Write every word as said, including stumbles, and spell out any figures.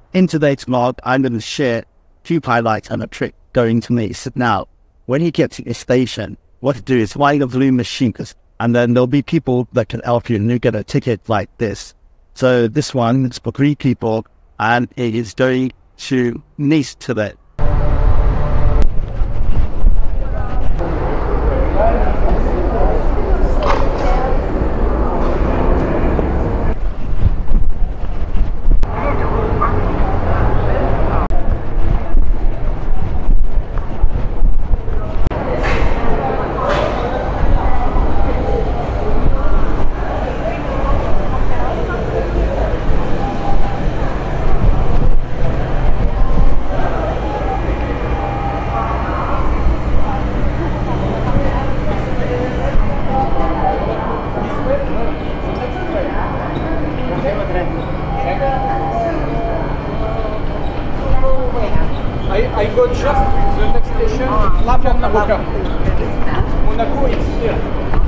In today's vlog, I'm going to share two highlights and a trick going to Nice. Now, when you get to the station, what to do is find the blue machines, and then there'll be people that can help you, and you get a ticket like this. So this one is for three people, and it is going to Nice today. I, I go just to the next station, La Porte Monaco. Monaco is here.